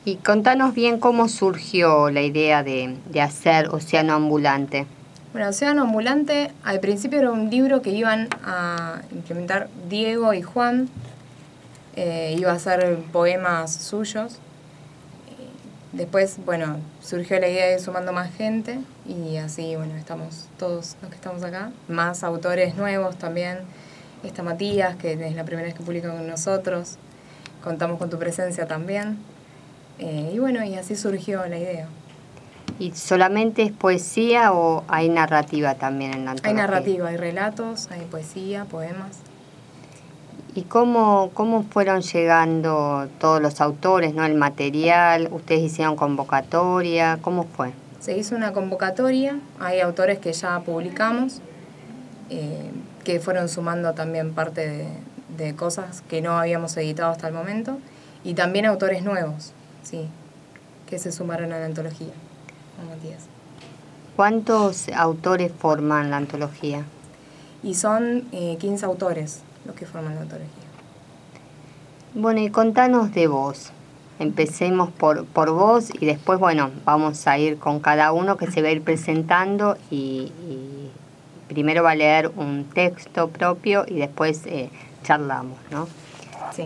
Y contanos bien cómo surgió la idea de hacer Océano Ambulante. Bueno, Océano Ambulante al principio era un libro que iban a implementar Diego y Juan. Iba a ser poemas suyos. Después, bueno, surgió la idea de ir sumando más gente y así, bueno, estamos todos los que estamos acá. Más autores nuevos también. Está Matías, que es la primera vez que publica con nosotros. Contamos con tu presencia también. Y bueno, y así surgió la idea. ¿Y solamente es poesía o hay narrativa también en la antología? Hay narrativa, hay relatos, hay poesía, poemas. ¿Y cómo fueron llegando todos los autores, no, el material? ¿Ustedes hicieron convocatoria? ¿Cómo fue? Se hizo una convocatoria, hay autores que ya publicamos, que fueron sumando también parte de cosas que no habíamos editado hasta el momento, y también autores nuevos, sí, que se sumaron a la antología. Matías. ¿Cuántos autores forman la antología? Y son 15 autores los que forman la antología. Bueno, y contanos de vos. Empecemos por vos y después, bueno, vamos a ir con cada uno que se va a ir presentando y primero va a leer un texto propio y después charlamos, ¿no? Sí.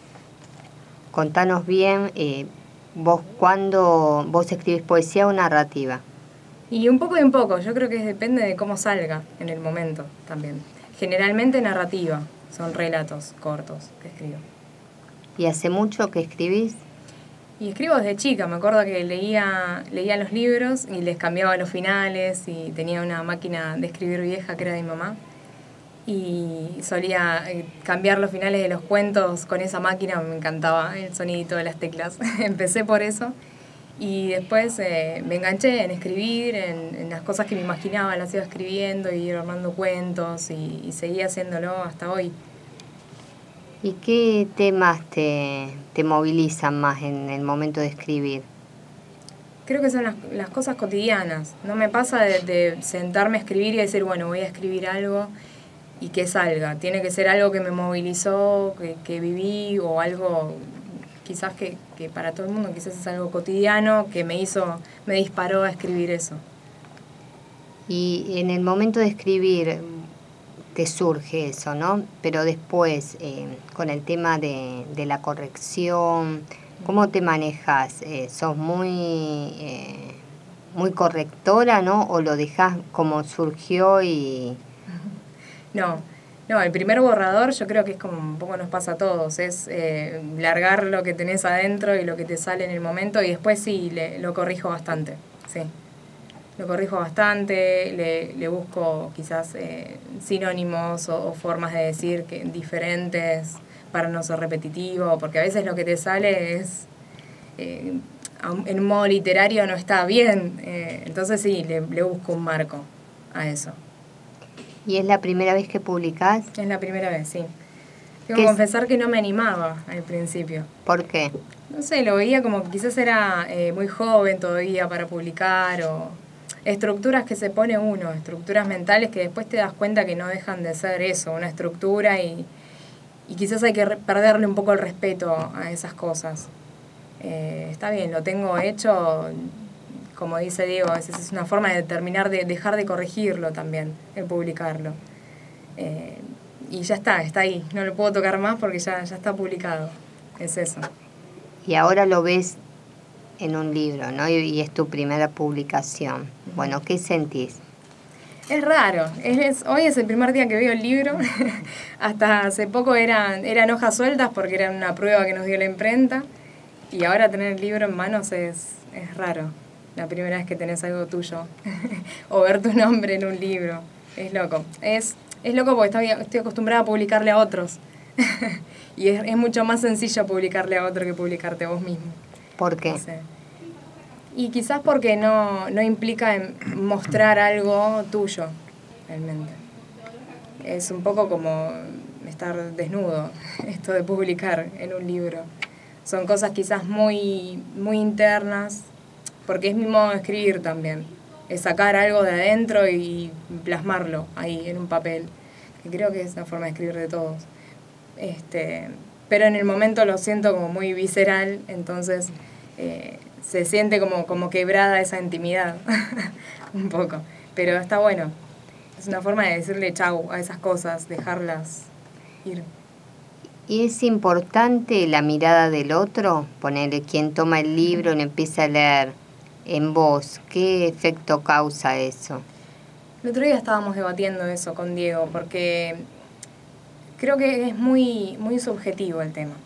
Contanos bien, vos escribís poesía o narrativa. Y un poco y un poco, yo creo que depende de cómo salga en el momento también. Generalmente narrativa, son relatos cortos que escribo. ¿Y hace mucho que escribís? Y escribo desde chica, me acuerdo que leía los libros y les cambiaba los finales y tenía una máquina de escribir vieja que era de mi mamá. Y solía cambiar los finales de los cuentos con esa máquina, me encantaba el sonidito de las teclas. Empecé por eso y después me enganché en escribir, en las cosas que me imaginaba, las iba escribiendo y iba armando cuentos y seguí haciéndolo hasta hoy. ¿Y qué temas te movilizan más en el momento de escribir? Creo que son las cosas cotidianas. No me pasa de sentarme a escribir y decir, bueno, voy a escribir algo y que salga. Tiene que ser algo que me movilizó, que viví o algo quizás que para todo el mundo quizás es algo cotidiano que me disparó a escribir eso. Y en el momento de escribir te surge eso, ¿no? Pero después, con el tema de la corrección, ¿cómo te manejas? ¿Sos muy correctora, no? ¿O lo dejás como surgió y...? No, el primer borrador yo creo que es como un poco nos pasa a todos, es largar lo que tenés adentro y lo que te sale en el momento y después sí, lo corrijo bastante, sí. Lo corrijo bastante, le busco quizás sinónimos o formas de decir diferentes para no ser repetitivo, porque a veces lo que te sale es, en un modo literario no está bien, entonces sí, le busco un marco a eso. ¿Y es la primera vez que publicás? Es la primera vez, sí. Tengo que confesar que no me animaba al principio. ¿Por qué? No sé, lo veía como que quizás era muy joven todavía para publicar o estructuras que se pone uno, estructuras mentales que después te das cuenta que no dejan de ser eso, una estructura y quizás hay que perderle un poco el respeto a esas cosas. Está bien, lo tengo hecho, como dice Diego, a veces es una forma de terminar de dejar de corregirlo también, el publicarlo. Y ya está ahí, no lo puedo tocar más porque ya está publicado, es eso. Y ahora lo ves en un libro, ¿no? Y es tu primera publicación. Bueno, ¿qué sentís? Es raro. Hoy es el primer día que veo el libro. Hasta hace poco eran hojas sueltas porque era una prueba que nos dio la imprenta. Y ahora tener el libro en manos es raro. La primera vez que tenés algo tuyo. O ver tu nombre en un libro. Es loco. Es loco porque estoy acostumbrada a publicarle a otros. Y es mucho más sencillo publicarle a otro que publicarte a vos mismo. ¿Por qué? No sé. Y quizás porque no implica mostrar algo tuyo, realmente. Es un poco como estar desnudo, esto de publicar en un libro. Son cosas quizás muy, muy internas, porque es mi modo de escribir también. Es sacar algo de adentro y plasmarlo ahí en un papel, que creo que es la forma de escribir de todos. Pero en el momento lo siento como muy visceral, entonces se siente como quebrada esa intimidad, un poco. Pero está bueno. Es una forma de decirle chau a esas cosas, dejarlas ir. ¿Y es importante la mirada del otro? Ponerle quien toma el libro y lo empieza a leer en voz. ¿Qué efecto causa eso? El otro día estábamos debatiendo eso con Diego, porque creo que es muy, muy subjetivo el tema.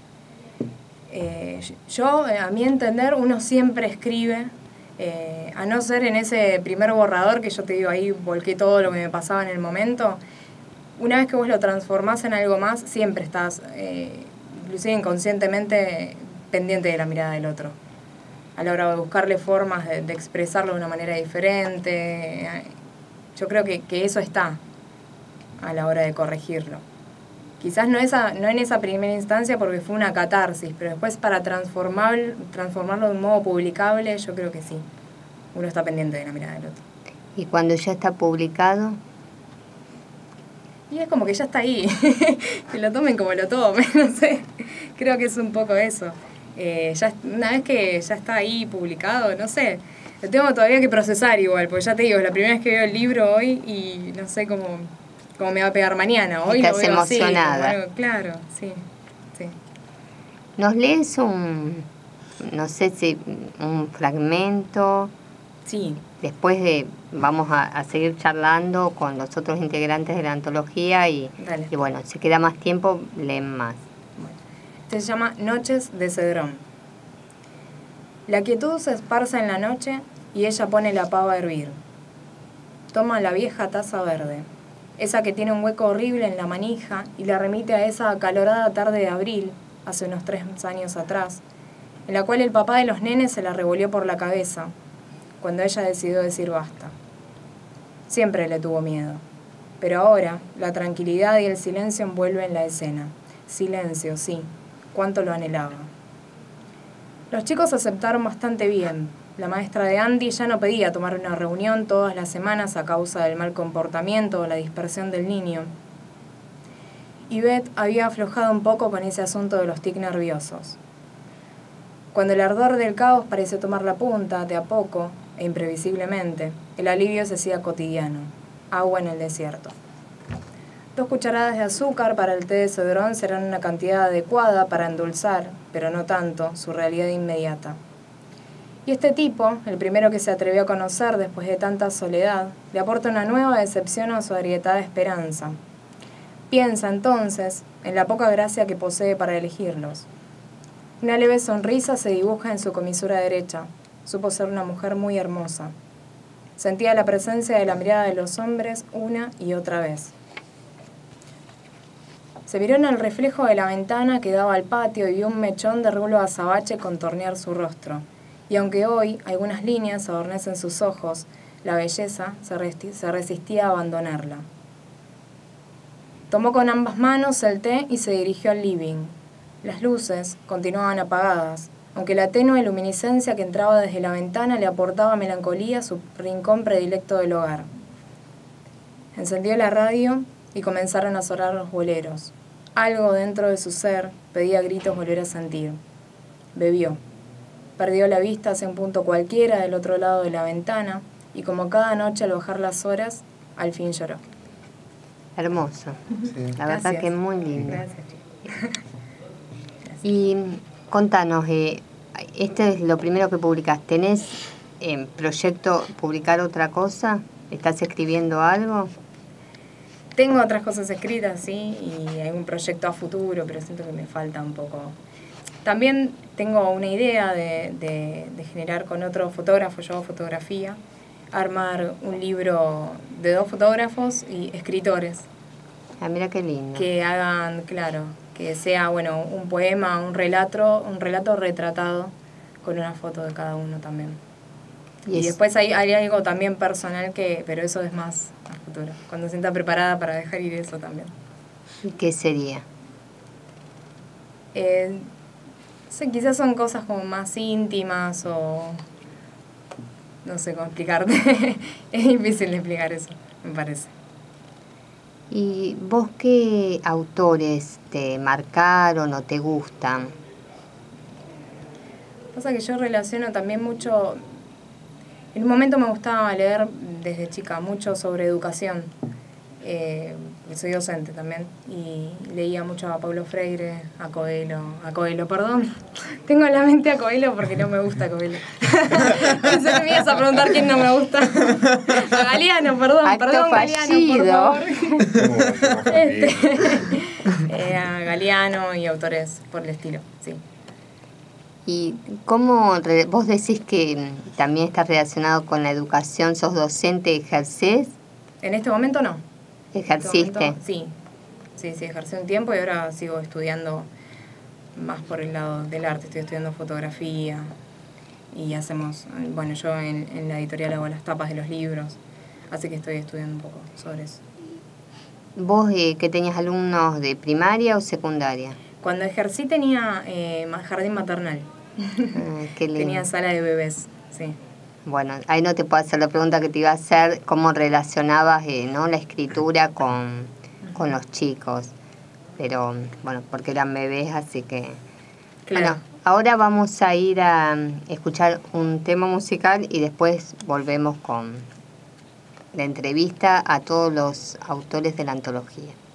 A mi entender, uno siempre escribe, a no ser en ese primer borrador que yo te digo, ahí volqué todo lo que me pasaba en el momento. Una vez que vos lo transformás en algo más, siempre estás, inclusive inconscientemente, pendiente de la mirada del otro. A la hora de buscarle formas de expresarlo de una manera diferente. Yo creo que eso está a la hora de corregirlo. Quizás no en esa primera instancia porque fue una catarsis, pero después para transformarlo de un modo publicable, yo creo que sí. Uno está pendiente de la mirada del otro. ¿Y cuando ya está publicado? Y es como que ya está ahí, que lo tomen como lo tomen, no sé, creo que es un poco eso. Una vez que ya está ahí publicado, no sé, lo tengo todavía que procesar igual, porque ya te digo, es la primera vez que veo el libro hoy y no sé cómo me va a pegar mañana. Hoy estás lo veo emocionada. así, claro, sí. ¿Nos lees no sé si un fragmento? Sí. Después vamos a seguir charlando con los otros integrantes de la antología y bueno, si queda más tiempo, leen más. Bueno, este se llama Noches de Cedrón. La quietud se esparce en la noche y ella pone la pava a hervir. Toma la vieja taza verde, esa que tiene un hueco horrible en la manija y la remite a esa acalorada tarde de abril, hace unos 3 años atrás, en la cual el papá de los nenes se la revolvió por la cabeza, cuando ella decidió decir basta. Siempre le tuvo miedo, pero ahora la tranquilidad y el silencio envuelven la escena. Silencio, sí, cuánto lo anhelaba. Los chicos aceptaron bastante bien. La maestra de Andy ya no pedía tomar una reunión todas las semanas a causa del mal comportamiento o la dispersión del niño. Y Beth había aflojado un poco con ese asunto de los tics nerviosos. Cuando el ardor del caos pareció tomar la punta, de a poco e imprevisiblemente, el alivio se hacía cotidiano. Agua en el desierto. 2 cucharadas de azúcar para el té de cedrón serán una cantidad adecuada para endulzar, pero no tanto, su realidad inmediata. Y este tipo, el primero que se atrevió a conocer después de tanta soledad, le aporta una nueva decepción a su agrietada esperanza. Piensa entonces en la poca gracia que posee para elegirlos. Una leve sonrisa se dibuja en su comisura derecha. Supo ser una mujer muy hermosa. Sentía la presencia de la mirada de los hombres una y otra vez. Se miró en el reflejo de la ventana que daba al patio y vio un mechón de rulo azabache contornear su rostro. Y aunque hoy algunas líneas adornecen sus ojos, la belleza se resistía a abandonarla. Tomó con ambas manos el té y se dirigió al living. Las luces continuaban apagadas, aunque la tenue luminiscencia que entraba desde la ventana le aportaba melancolía a su rincón predilecto del hogar. Encendió la radio y comenzaron a sonar los boleros. Algo dentro de su ser pedía a gritos volver a sentir. Bebió. Perdió la vista hacia un punto cualquiera del otro lado de la ventana y como cada noche al bajar las horas, al fin lloró. Hermoso. Sí. La verdad que es muy lindo. Gracias. Y contanos, este es lo primero que publicás. ¿Tenés en proyecto publicar otra cosa? ¿Estás escribiendo algo? Tengo otras cosas escritas, sí, y hay un proyecto a futuro, pero siento que me falta un poco. También tengo una idea de generar con otro fotógrafo, yo hago fotografía, armar un libro de 2 fotógrafos y escritores. Ah, mira qué lindo. Que hagan, claro, que sea, bueno, un poema, un relato retratado con una foto de cada uno también. Y después hay algo también personal pero eso es más a futuro, cuando se sienta preparada para dejar ir eso también. ¿Y qué sería? Quizás son cosas como más íntimas o no sé cómo explicarte. Es difícil de explicar eso, me parece. ¿Y vos qué autores te marcaron o te gustan? Pasa que yo relaciono también mucho... En un momento me gustaba leer desde chica mucho sobre educación. Soy docente también y leía mucho a Paulo Freire, a Coelho, perdón. Tengo en la mente a Coelho porque no me gusta Coelho. Pensé que me ibas a preguntar quién no me gusta. A Galeano, perdón, fallido. Galeano, por favor. A Galeano y autores por el estilo, sí. ¿Y cómo vos decís que también estás relacionado con la educación? ¿Sos docente, ejercés? En este momento no. ¿Ejerciste? Sí, ejercí un tiempo y ahora sigo estudiando más por el lado del arte. Estoy estudiando fotografía y hacemos, bueno, yo en la editorial hago las tapas de los libros, así que estoy estudiando un poco sobre eso. ¿Vos que tenías alumnos de primaria o secundaria? Cuando ejercí tenía jardín maternal. Qué lindo. Tenía sala de bebés, sí. Bueno, ahí no te puedo hacer la pregunta que te iba a hacer, cómo relacionabas ¿no? la escritura con los chicos, pero bueno, porque eran bebés, así que... Claro. Bueno, ahora vamos a ir a escuchar un tema musical y después volvemos con la entrevista a todos los autores de la antología.